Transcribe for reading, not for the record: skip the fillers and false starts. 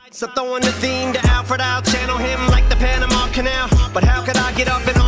So throwing the theme to Alfred, I'll channel him like the Panama Canal. But how could I get up and